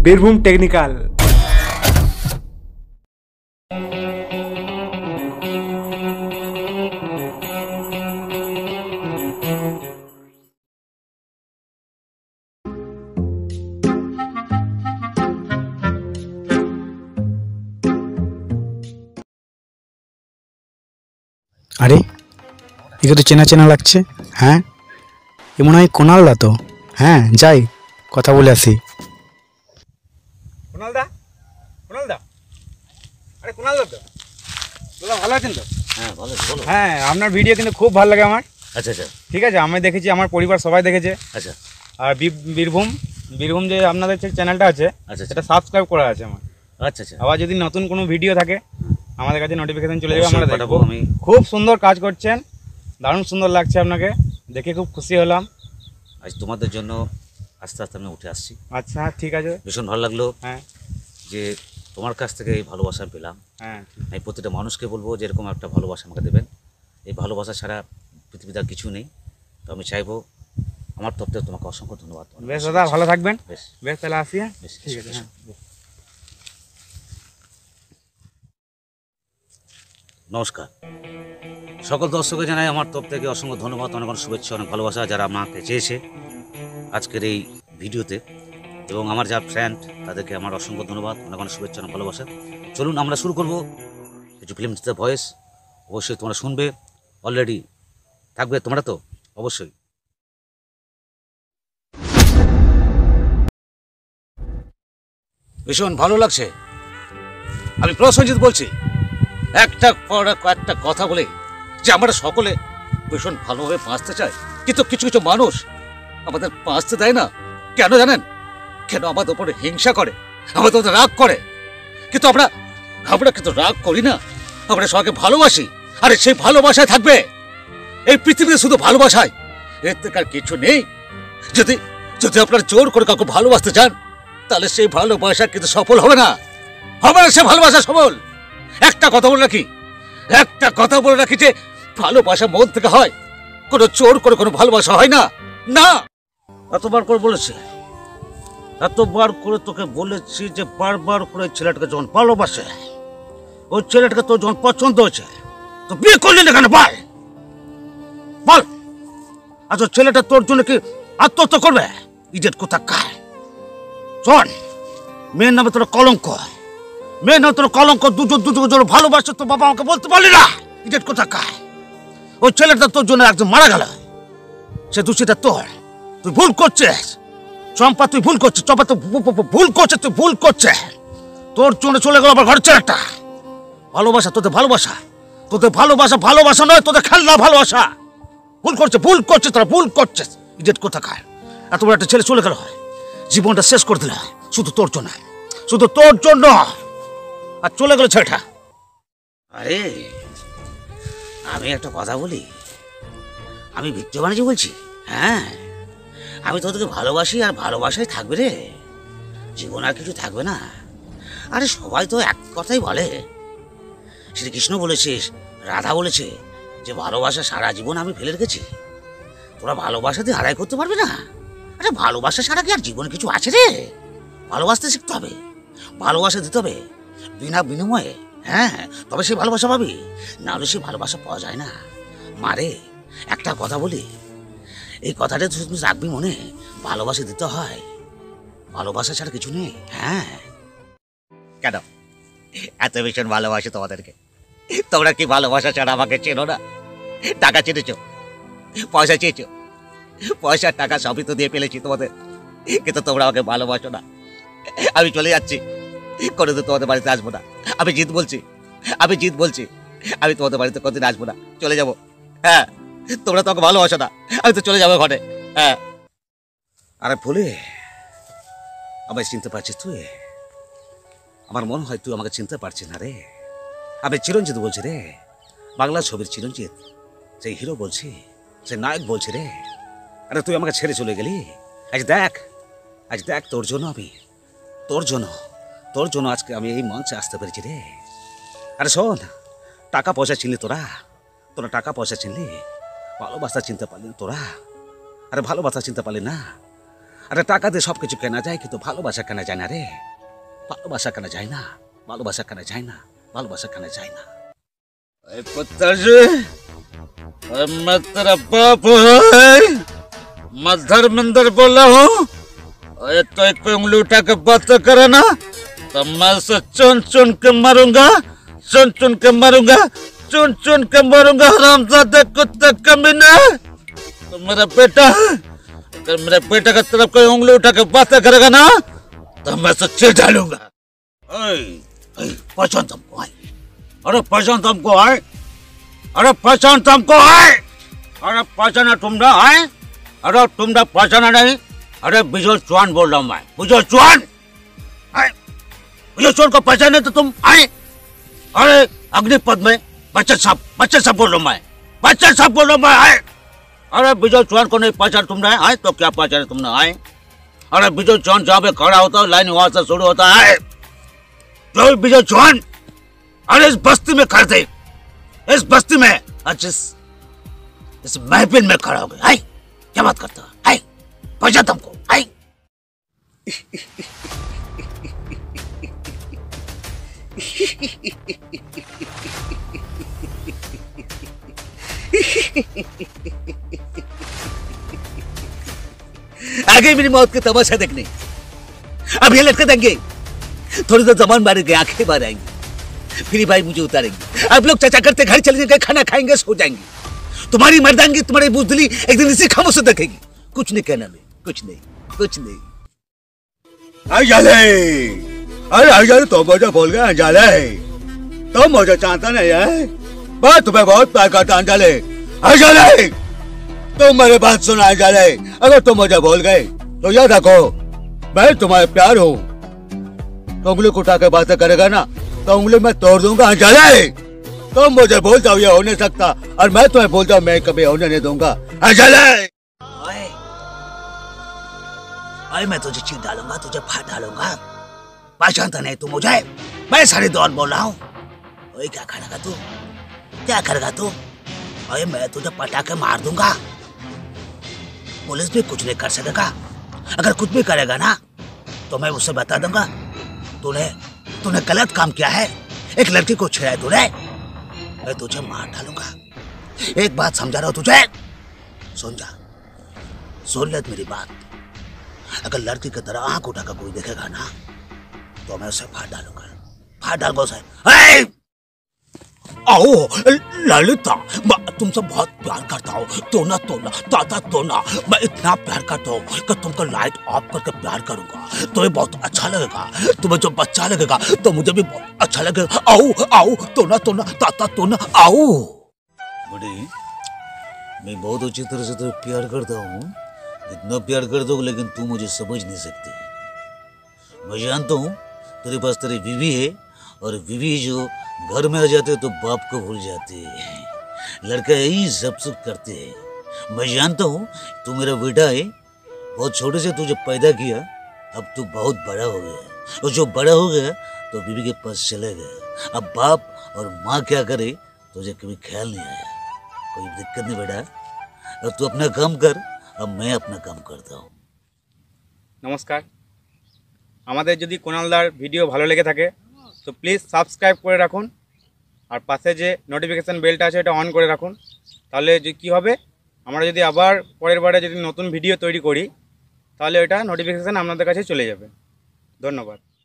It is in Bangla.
বীরভূম টেকনিক্যাল। আরে একে তো চেনা চেনা লাগছে। হ্যাঁ, এ মনে হয় কোনালদা তো। হ্যাঁ, যাই কথা বলে আসি। কুণালদা, কুণালদা, আরে কুণালদা তো দাদা ভালো আছেন তো? হ্যাঁ ভালো, বলো। হ্যাঁ, আপনার ভিডিও কিন্তু খুব ভালো লাগে আমার। আচ্ছা আচ্ছা ঠিক আছে, আমি দেখেছি, আমার পরিবার সবাই দেখেছে। আচ্ছা আর বীরভূম বীরভূম যে আপনাদের যে চ্যানেলটা আছে আচ্ছা সেটা সাবস্ক্রাইব করা আছে আমার। আচ্ছা আচ্ছা আবার যদি নতুন কোনো ভিডিও থাকে আমাদের কাছে নোটিফিকেশন চলে যাবে, আমরা অবশ্যই দেখবো। পাঠাবো আমি। খুব সুন্দর কাজ করছেন, দারুণ সুন্দর লাগছে আপনাকে দেখে, খুব খুশি হলাম। আজ তোমাদের জন্য আস্তে আস্তে আমি উঠে আসছি। আচ্ছা ঠিক আছে। ভীষণ ভালো লাগলো হ্যাঁ যে তোমার কাছ থেকে এই ভালোবাসা পেলাম। হ্যাঁ আমি প্রতিটা মানুষকে বলবো যে এরকম একটা ভালোবাসা আমাকে দেবেন। এই ভালোবাসা ছাড়া পৃথিবীতে আর কিছু নেই। তো আমি চাইবো, আমার তরফ থেকে তোমাকে অসংখ্য ধন্যবাদ। বেশ দাদা, ভালো থাকবেন। বেশ বেশ, তাহলে আসি। হ্যাঁ বেশ, ঠিক আছে। বেশ। হ্যাঁ নমস্কার সকল দর্শককে জানাই আমার তরফ থেকে অসংখ্য ধন্যবাদ, অনেক অনেক শুভেচ্ছা, অনেক ভালোবাসা যারা আমাকে চেয়েছে আজকের এই ভিডিওতে, এবং আমার যা ফ্রেন্ড তাদেরকে আমার অসংখ্য ধন্যবাদ, অনেক অনেক শুভেচ্ছা, অনেক ভালোবাসা। চলুন আমরা শুরু করব কিছু ফিল্ম ভয়েস। অবশ্যই তোমরা শুনবে, অলরেডি থাকবে তোমরা তো অবশ্যই। ভীষণ ভালো লাগছে। আমি প্রসেনজিৎ বলছি। একটা পর একটা কথা বলে যে আমরা সকলে ভীষণ ভালোভাবে বাঁচতে চাই, কিন্তু কিছু কিছু মানুষ আমাদের বাঁচতে দেয় না। কেন জানেন? কেন আমাদের উপরে হিংসা করে, আমাদের উপরে রাগ করে। কিন্তু আমরা কিন্তু রাগ করি না, আমরা সবাইকে ভালোবাসি। আরে সেই ভালোবাসায় থাকবে এই পৃথিবীতে, শুধু ভালোবাসায়, এর থেকে আর কিছু নেই। যদি যদি আপনারা জোর করে কাউকে ভালোবাসতে চান তাহলে সেই ভালোবাসা কিন্তু সফল হবে না, হবে না সে ভালোবাসা সফল। একটা কথা বলে রাখি যে ভালোবাসা মন থেকে হয়, কোনো জোর করে কোনো ভালোবাসা হয় না। না, এতবার করে তোকে বলেছি যে বারবার করে ছেলেটাকে যখন ভালোবাসে, ওই ছেলেটাকে তোর যখন পছন্দ হয়েছে, তো বিয়ে করলি না কেন? বল। আচ্ছা, ছেলেটা তোর জন্য কি আত্মহত্যা করবে? ইজেট কোথাকার। শোন, মেয়ের নামে তোর কলঙ্ক, মেয়ে নামে তোর কলঙ্ক। দুজন ভালোবাসে তো বাবা আমাকে বলতে পারলি না? ইজেট কোথাকার। ওই ছেলেটা তোর জন্য একজন মারা গেল, সে দোষীটা তোর। তুই ভুল করছিস চম্পা, তুই ভুল করছিস চম্পা, তুই ভুল করছিস। তোর জন্য চলে গেল আমার ঘরের ছেলেটা। ভালোবাসা তোদের ভালোবাসা নয়, তোদের খেলনা ভালোবাসা। ভুল করছিস তোরা, ভুল করছিস। ইজেট কোথাকার। এত বড় একটা ছেলে চলে গেল, জীবনটা শেষ করে দিল শুধু তোর জন্য, আর চলে গেল ছেলেটা। আরে আমি একটা কথা বলি, আমি বিদ্যা বাণিজ্য বলছি। হ্যাঁ, আমি তোদেরকে ভালোবাসি, আর ভালোবাসাই থাকবে রে, জীবন আর কিছু থাকবে না। আরে সবাই তো এক কথাই বলে, শ্রীকৃষ্ণ বলেছিস, রাধা বলেছে যে ভালোবাসা সারা জীবন আমি ফেলে রেখেছি। তোরা ভালোবাসা দিয়ে আদায় করতে পারবে না। আরে ভালোবাসা ছাড়া কি আর জীবনে কিছু আছে রে? ভালোবাসতে শিখতে হবে, ভালোবাসা দিতে হবে বিনা বিনিময়ে। হ্যাঁ, তবে সেই ভালোবাসা পাবি, নাহলে সেই ভালোবাসা পাওয়া যায় না। মারে, একটা কথা বলি, এই কথাটা তুমি রাখবি মনে, ভালোবাসা দিতে হয়, ভালোবাসা ছাড়া কিছু নেই। হ্যাঁ, কেন এত ভীষণ ভালোবাসে তোমাদেরকে? তোমরা কি ভালোবাসা ছাড়া আমাকে চেনো না? টাকা চেনেছ, পয়সা চেয়েছ, পয়সা টাকা সবই তো দিয়ে ফেলেছি তোমাদের, কিন্তু তোমরা আমাকে ভালোবাসো না। আমি চলে যাচ্ছি, কোনোদিন তোমাদের বাড়িতে আসবো না। আমি জিত বলছি, আমি তোমাদের বাড়িতে কোনদিন আসবো না, চলে যাবো। হ্যাঁ, তোমরা তো আমাকে ভালোবাসো না, আমি তো চলে যাবো ঘরে। হ্যাঁ। আরে ভুলে আমায় চিনতে পারছিস তুই? আমার মনে হয় তুই আমাকে চিনতে পারছিস না রে। আমি চিরঞ্জিত বলছি রে, বাংলা ছবির চিরঞ্জিত, সেই হিরো বলছি, সেই নায়ক বলছি রে। আরে তুই আমাকে ছেড়ে চলে গেলি। আজ দেখ তোর জন্য আজকে আমি এই মঞ্চে আসতে পেরেছি রে। আরে শোন, টাকা পয়সা চিনলি তোরা টাকা পয়সা চিনলি, ভালোবাসা চিনতে পারলি তোরা। আরে ভালোবাসা চিনতে পারলি না। আরে টাকা দিয়ে সব কিছু কেনা যায়, কিন্তু ভালোবাসা কেনা যায় না রে। ভালোবাসা কেনা যায় না, ভালোবাসা কেনা যায় না, ভালোবাসা কেনা যায় না। पिताजी, मैं तेरा बाप है, मैं धर्मेंद्र बोला हूँ। तो एक पे उंगली उठा के बात करे ना तो मैं उसे चुन चुन के मारूंगा, चुन चुन के मारूंगा, चुन चुन के मारूंगा। हरामजादे कुत्ते कमीने, तो मेरा बेटा, अगर मेरे बेटे की तरफ कोई उंगली उठा के बात करेगा ना तो मैं उसे चिढ़ डालूंगा। पहचान तुमको है, अरे पहचान तुमको है, अरे पहचान तुमको है, अरे पहचाना तुमने है, अरे तुमने पहचाना नहीं। अरे विजय चौहान बोल रहा हूँ मैं, विजय चौहान। विजय चौहान को पहचाने तो तुम आए। अरे अग्निपथ में बच्चन साहब बोल रहा हूँ मैं, बच्चन साहब बोल रहा हूँ मैं आए। अरे विजय चौहान को नहीं पहचान तुमने आए तो क्या पहचाने तुमने आए। अरे विजय चौहान जहाँ पे खड़ा होता है लाइन वहां से शुरू होता है। जो विजय चौहान अरे इस बस्ती में खड़े थे, इस बस्ती में आज इस महफिल में खड़ा हो गए। आई क्या बात करता है, आई पहचान तुमको, आई। आगे मेरी मौत की तमाशा देखने, अब ये लटके देंगे, थोड़ी देर जबान मारेंगे, आंखें बाहर आएंगी, फिर भाई मुझे उतारेंगे। आप लोग चर्चा करते घर चले जाएंगे, खाना खाएंगे, सो जाएंगे। तुम्हारी मर्दांगी, तुम्हारी बुजदिली एक दिन इसी खामोश से देखेगी। कुछ नहीं कहना मैं, कुछ नहीं, कुछ नहीं। अरे तो मुझे बोल गया अंजाले, तो मुझे जानता नहीं है, मैं तुम्हें बहुत प्यार करता अंजाले। अंजाले तुम मेरी बात सुना अंजाले, अगर तुम मुझे बोल गए तो याद रखो मैं तुम्हारे प्यार हूँ। तो उंगली उठा के बातें करेगा ना तो उंगली मैं तोड़ दूंगा अंजाले। तुम मुझे बोल जाओ ये हो नहीं सकता, और मैं तुम्हें बोल जाऊँ मैं कभी होने नहीं दूंगा अंजाले। अरे मैं तुझे चीर डालूंगा, तुझे फाड़ डालूंगा। पहचानता नहीं तू मुझे, मैं सारी दौड़ बोल रहा हूँ। ओए क्या करेगा तू, क्या करेगा तू? अरे मैं तुझे पटाके मार दूंगा, पुलिस भी कुछ नहीं कर सकेगा। अगर कुछ भी करेगा ना तो मैं उससे बता दूंगा तूने गलत काम किया है, एक लड़की को छेड़ा है तूने, मैं तुझे मार डालूंगा। एक बात समझा रहा हूं तुझे, सुन जा, सुन ले मेरी बात। अगर लड़की की तरह आंख उठाकर कोई देखेगा ना तो मैं उसे फाड़ डालूंगा, फाड़ डालूंगा उसे। आओ ललिता, मैं तुमसे बहुत प्यार करता हूँ, तो ना दादा तो ना, मैं इतना प्यार करता हूँ कि तुमको लाइट ऑफ करके प्यार करूंगा। तुम्हें बहुत अच्छा लगेगा, तुम्हें जो बच्चा लगेगा तो मुझे भी बहुत अच्छा लगेगा। आओ तो ना दादा तो ना, आओ। बड़ी मैं बहुत अच्छी तरह से तुझे प्यार करता हूँ, इतना प्यार करता हूँ, लेकिन तू मुझे समझ नहीं सकती। मैं जानता हूँ तेरे पास तेरी बीवी है, और बीवी जो घर में आ जाते तो बाप को भूल जाते हैं। लड़का यही सब करते हैं। मैं जानता हूँ तू मेरा बेटा है, बहुत छोटे से तुझे पैदा किया, अब तू बहुत बड़ा हो गया, और जो बड़ा हो गया तो बीवी के पास चले गया। अब बाप और माँ क्या करे तुझे कभी ख्याल नहीं आया। कोई दिक्कत नहीं बेटा, अब तू अपना काम कर, अब मैं अपना काम करता हूँ। নমস্কার, আমাদের যদি কুণালদার ভিডিও ভালো লেগে থাকে তো প্লিজ সাবস্ক্রাইব করে রাখুন, আর পাশে যে নোটিফিকেশান বেলটা আছে এটা অন করে রাখুন। তাহলে যে কী হবে, আমরা যদি আবার পরের বারে যদি নতুন ভিডিও তৈরি করি তাহলে ওটা নোটিফিকেশান আপনাদের কাছে চলে যাবে। ধন্যবাদ।